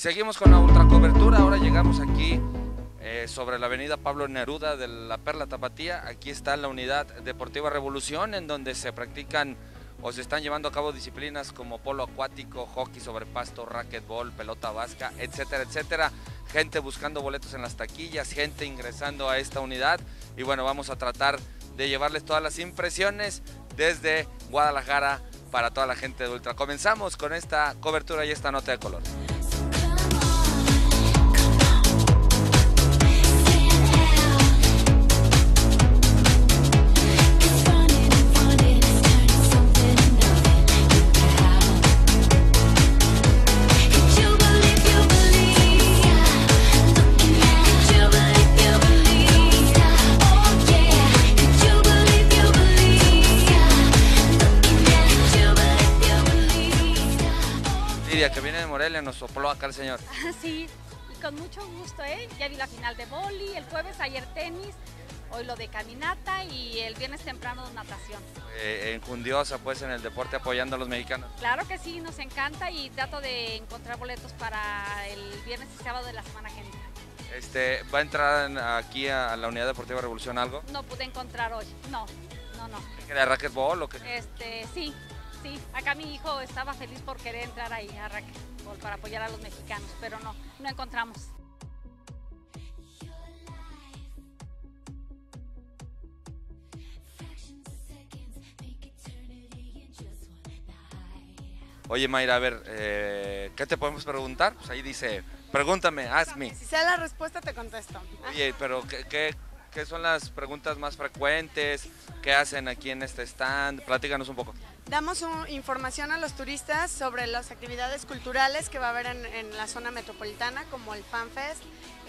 seguimos con la ultracobertura. Ahora llegamos aquí sobre la avenida Pablo Neruda de la Perla Tapatía. Aquí está la unidad deportiva Revolución, en donde se practican o se están llevando a cabo disciplinas como polo acuático, hockey sobre pasto, racquetball, pelota vasca, etcétera, etcétera. Gente buscando boletos en las taquillas, gente ingresando a esta unidad. Y bueno, vamos a tratar de llevarles todas las impresiones desde Guadalajara para toda la gente de Ultra. Comenzamos con esta cobertura y esta nota de color. Que viene de Morelia, nos sopló acá el señor. Sí, y con mucho gusto, ya vi la final de vóley, el jueves ayer tenis, hoy lo de caminata y el viernes temprano natación. Enjundiosa pues en el deporte apoyando a los mexicanos. Claro que sí, nos encanta y trato de encontrar boletos para el viernes y sábado de la semana que entra. ¿Va a entrar aquí a la unidad deportiva Revolución algo? No pude encontrar hoy, no. ¿De racquetball o qué? Sí. Sí, acá mi hijo estaba feliz por querer entrar ahí a racquetball para apoyar a los mexicanos, pero no encontramos. Oye Mayra, a ver, ¿qué te podemos preguntar? Pues ahí dice, pregúntame, ask me. Si sé la respuesta te contesto. Oye, pero ¿qué son las preguntas más frecuentes? ¿Qué hacen aquí en este stand? Platícanos un poco. Damos información a los turistas sobre las actividades culturales que va a haber en la zona metropolitana, como el FanFest,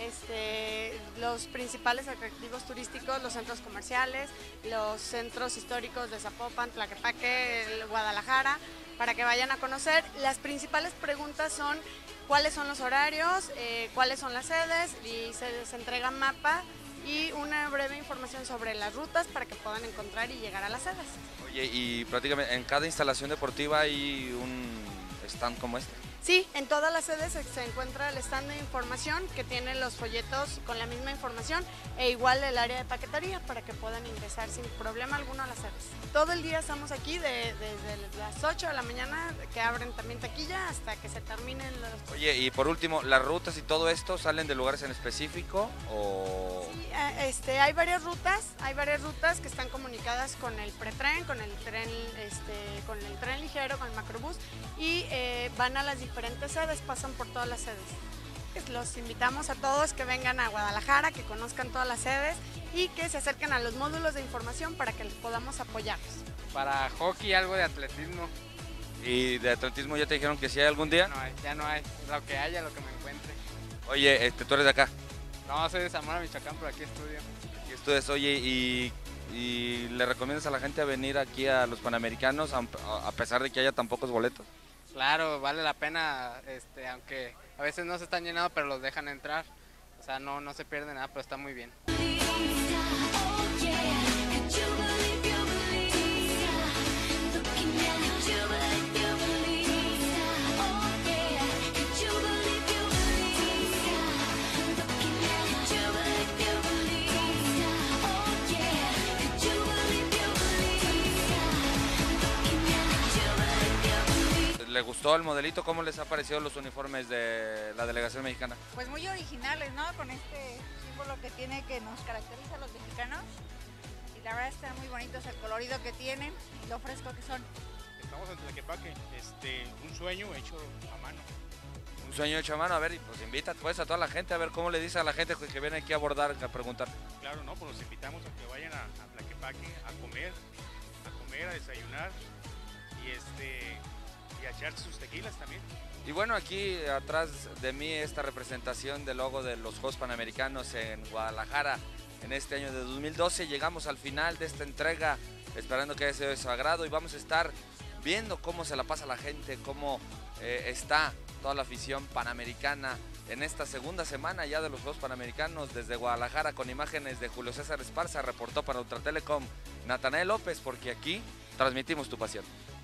los principales atractivos turísticos, los centros comerciales, los centros históricos de Zapopan, Tlaquepaque, Guadalajara, para que vayan a conocer. Las principales preguntas son cuáles son los horarios, cuáles son las sedes, y se les entrega mapa y una breve información sobre las rutas para que puedan encontrar y llegar a las sedes. Oye, y prácticamente en cada instalación deportiva hay un stand como este. Sí, en todas las sedes se encuentra el stand de información que tiene los folletos con la misma información e igual el área de paquetería para que puedan ingresar sin problema alguno a las sedes. Todo el día estamos aquí desde las 8 de la mañana, que abren también taquilla, hasta que se terminen los... Oye, y por último, ¿las rutas y todo esto salen de lugares en específico o...? Sí, hay varias rutas que están comunicadas con el pretren, con el tren ligero, con el macrobús, y van a las diferentes sedes, pasan por todas las sedes. Los invitamos a todos que vengan a Guadalajara, que conozcan todas las sedes y que se acerquen a los módulos de información para que les podamos apoyarlos. Para hockey, algo de atletismo. ¿Y de atletismo ya te dijeron que sí hay algún día? Ya no hay, lo que haya, lo que me encuentre. Oye, ¿tú eres de acá? No, soy de Zamora, Michoacán, pero aquí estudio. Aquí estudias, oye, ¿y le recomiendas a la gente a venir aquí a los Panamericanos a pesar de que haya tan pocos boletos? Claro, vale la pena, aunque a veces no se están llenando, pero los dejan entrar. O sea, no se pierde nada, pero está muy bien. ¿Le gustó el modelito? ¿Cómo les ha parecido los uniformes de la delegación mexicana? Pues muy originales, ¿no? Con este símbolo que tiene que nos caracteriza a los mexicanos. Y la verdad están muy bonitos el colorido que tienen y lo fresco que son. Estamos en Tlaquepaque, un sueño hecho a mano. Un sueño hecho a mano, a ver, y pues invita pues a toda la gente, a ver cómo le dice a la gente que viene aquí a abordar, a preguntar. Claro, no, pues los invitamos a que vayan a Tlaquepaque a comer, a desayunar y a echarse sus tequilas también. Y bueno, aquí atrás de mí esta representación del logo de los Juegos Panamericanos en Guadalajara en este año de 2012. Llegamos al final de esta entrega, esperando que haya sido de su agrado, y vamos a estar viendo cómo se la pasa la gente, cómo está toda la afición panamericana en esta segunda semana ya de los Juegos Panamericanos desde Guadalajara, con imágenes de Julio César Esparza. Reportó para Ultra Telecom Natanael López, porque aquí transmitimos tu pasión.